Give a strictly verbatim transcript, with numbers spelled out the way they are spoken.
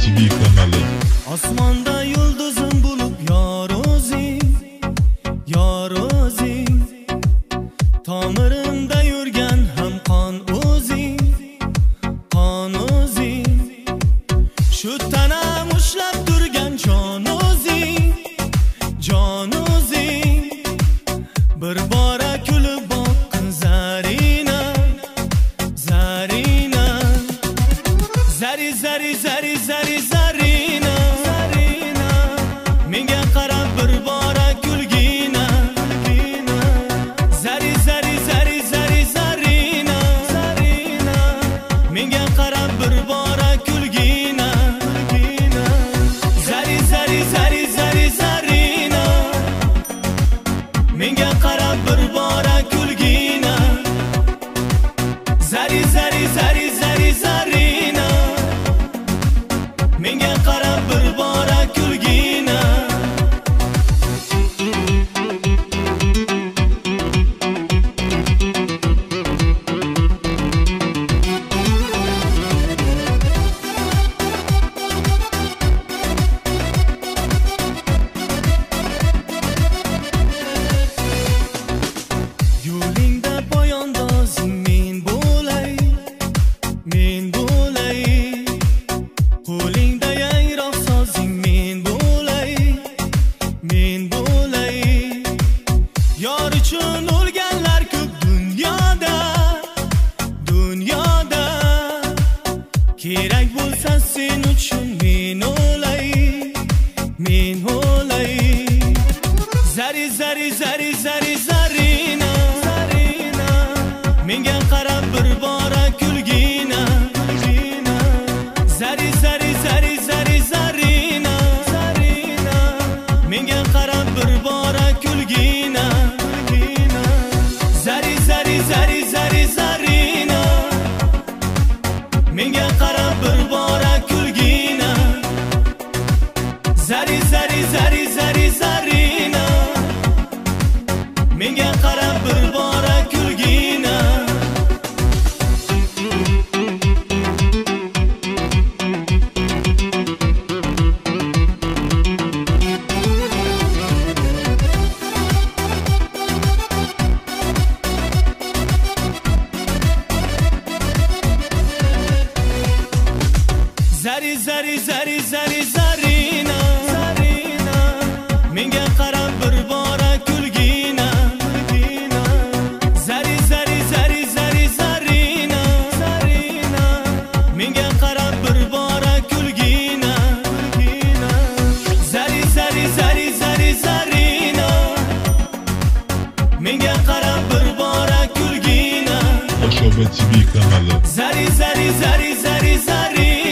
T V kanali. Osmonda yulduzim bo'lib yor o'zing, yor o'zing. Tomirimda yurgan ham qon o'zing, qon o'zing. Shu tanam ushlab turgan jon o'zing, jon o'zing. Bir bora kulib boqqin Zarina, Zarina. Zari zari zari zari Zarina, Zarina. Menga qarab bir bora kulgina, kulgina. Zari zari zari zari Zarina, Zarina. Menga qarab bir bora kulgina, kulgina. Zari zari zari zari Zarina. Menga qarab bir bora kulgina. Zari zari zari zari Zarina. Menga qarab bir bora kulgina. Yo'lingda poyandozing men bo'lay, men bo'lay. Qo'lingda yayroq sozing men bo'lay, men bo'lay. Yor uchun o'lganlar ko'p dunyoda, dunyoda. Kerak bo'lsa sen uchun men o'lay, men o'lay. Zari zari zari zari Zarina, Zarina. Menga qarab bir bora kulgina, kulgina. Zari zari zari zari Zarina, Zarina. Menga qarab bir bora kulgina, kulgina. Zari zari zari zari Zarina. Menga qarab bir bora kulgina. Zari zari zari zari Zarina. Menga qarab bir bora kulgina. Zari zari zari zari Zarina, Zarina. Menga qarab bir bora kulgina, kulgina. Zari zari zari zari Zarina, Zarina. Menga qarab bir bora kulgina, kulgina. Zari zari zari zari Zarina. Menga qarab bir bora kulgina. Oshoba T V kanali. Zari zari zari zari Zarina.